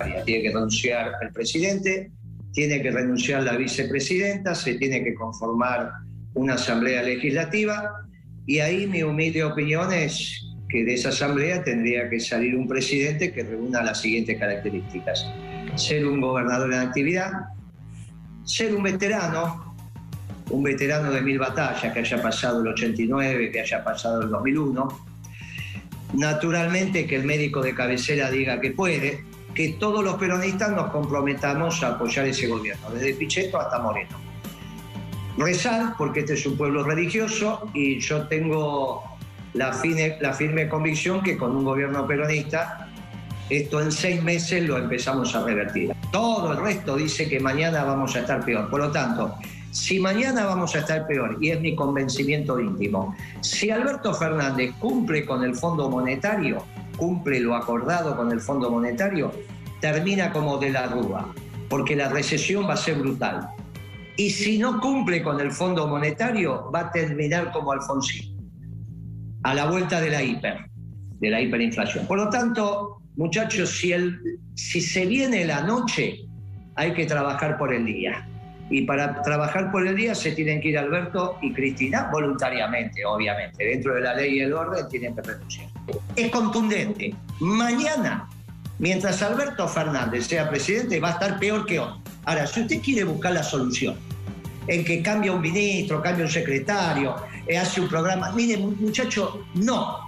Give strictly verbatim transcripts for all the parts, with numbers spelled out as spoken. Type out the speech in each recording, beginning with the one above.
Tiene que renunciar el presidente, tiene que renunciar la vicepresidenta, se tiene que conformar una asamblea legislativa, y ahí mi humilde opinión es que de esa asamblea tendría que salir un presidente que reúna las siguientes características: ser un gobernador en actividad, ser un veterano, un veterano de mil batallas, que haya pasado el ochenta y nueve, que haya pasado el dos mil uno, naturalmente que el médico de cabecera diga que puede, que todos los peronistas nos comprometamos a apoyar ese gobierno, desde Pichetto hasta Moreno. Rezar, porque este es un pueblo religioso, y yo tengo la firme, la firme convicción que con un gobierno peronista esto en seis meses lo empezamos a revertir. Todo el resto dice que mañana vamos a estar peor. Por lo tanto, si mañana vamos a estar peor, y es mi convencimiento íntimo, si Alberto Fernández cumple con el Fondo Monetario, cumple lo acordado con el Fondo Monetario, termina como de la Rúa, porque la recesión va a ser brutal. Y si no cumple con el Fondo Monetario, va a terminar como Alfonsín, a la vuelta de la hiper, de la hiperinflación. Por lo tanto, muchachos, si, el, si se viene la noche, hay que trabajar por el día. Y para trabajar por el día se tienen que ir Alberto y Cristina voluntariamente, obviamente. Dentro de la ley y el orden tienen que renunciar. Es contundente. Mañana, mientras Alberto Fernández sea presidente, va a estar peor que hoy. Ahora, si usted quiere buscar la solución en que cambia un ministro, cambia un secretario, eh, hace un programa, mire, muchacho, no.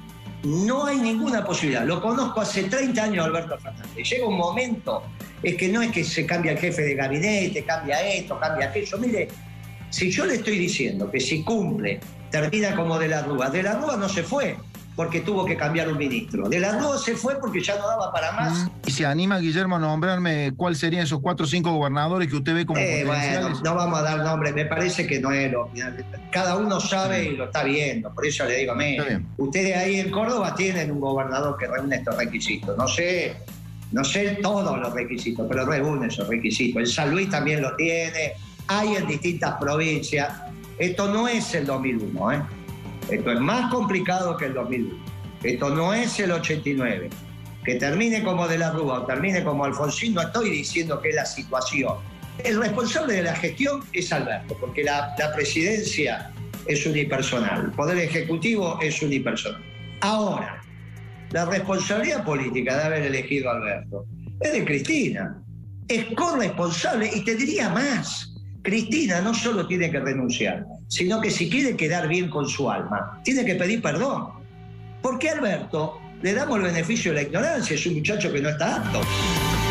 No hay ninguna posibilidad. Lo conozco hace treinta años, Alberto Fernández. Llega un momento, es que no es que se cambia el jefe de gabinete, cambia esto, cambia aquello. Mire, si yo le estoy diciendo que si cumple, termina como de la Rúa. De la Rúa no se fue porque tuvo que cambiar un ministro. De la Rúa se fue porque ya no daba para más. ¿Y se anima, Guillermo, a nombrarme cuáles serían esos cuatro o cinco gobernadores que usted ve como eh, potenciales? Bueno, no vamos a dar nombres, me parece que no es lo... Cada uno sabe y lo está viendo, por eso le digo a mí. Ustedes ahí en Córdoba tienen un gobernador que reúne estos requisitos. No sé, no sé todos los requisitos, pero reúne esos requisitos. En San Luis también lo tiene, hay en distintas provincias. Esto no es el dos mil uno, ¿eh? Esto es más complicado que el dos mil uno. Esto no es el ochenta y nueve. Que termine como de la Rúa o termine como Alfonsín, no estoy diciendo que es la situación. El responsable de la gestión es Alberto, porque la, la presidencia es unipersonal, el Poder Ejecutivo es unipersonal. Ahora, la responsabilidad política de haber elegido a Alberto es de Cristina. Es corresponsable, y te diría más. Cristina no solo tiene que renunciar, sino que si quiere quedar bien con su alma, tiene que pedir perdón. Porque a Alberto le damos el beneficio de la ignorancia, es un muchacho que no está apto.